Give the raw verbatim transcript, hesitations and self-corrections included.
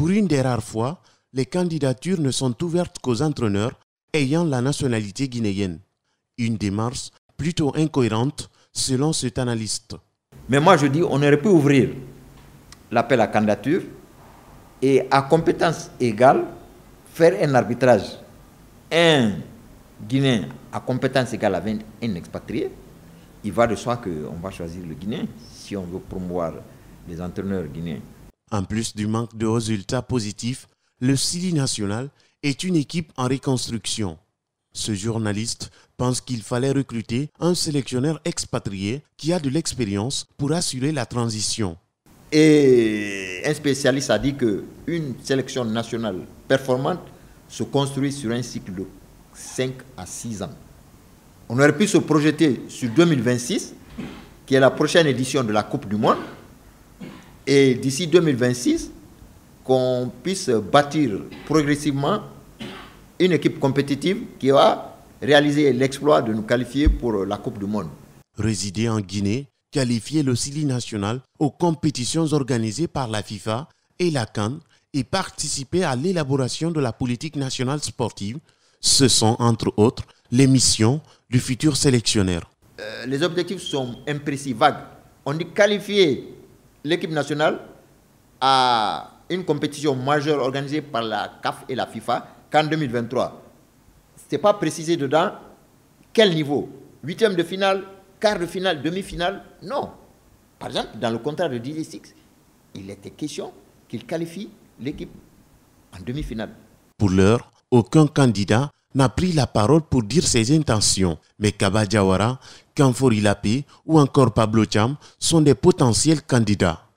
Pour une des rares fois, les candidatures ne sont ouvertes qu'aux entraîneurs ayant la nationalité guinéenne. Une démarche plutôt incohérente selon cet analyste. Mais moi je dis on aurait pu ouvrir l'appel à candidature et à compétence égale faire un arbitrage. Un Guinéen à compétence égale avec un expatrié, il va de soi qu'on va choisir le Guinéen si on veut promouvoir les entraîneurs guinéens. En plus du manque de résultats positifs, le Sili national est une équipe en reconstruction. Ce journaliste pense qu'il fallait recruter un sélectionneur expatrié qui a de l'expérience pour assurer la transition. Et un spécialiste a dit qu'une sélection nationale performante se construit sur un cycle de cinq à six ans. On aurait pu se projeter sur deux mille vingt-six, qui est la prochaine édition de la Coupe du Monde, et d'ici deux mille vingt-six, qu'on puisse bâtir progressivement une équipe compétitive qui va réaliser l'exploit de nous qualifier pour la Coupe du Monde. Résider en Guinée, qualifier le Sili national aux compétitions organisées par la FIFA et la CAN et participer à l'élaboration de la politique nationale sportive, ce sont entre autres les missions du futur sélectionneur. Euh, les objectifs sont imprécis, vagues. On dit qualifier l'équipe nationale à une compétition majeure organisée par la C A F et la FIFA qu'en deux mille vingt-trois. Ce n'est pas précisé dedans quel niveau. Huitième de finale, quart de finale, demi-finale, non. Par exemple, dans le contrat de D J six, il était question qu'il qualifie l'équipe en demi-finale. Pour l'heure, aucun candidat n'a pris la parole pour dire ses intentions. Mais Kaba Diawara, Kanfori Lapé ou encore Pablo Cham sont des potentiels candidats.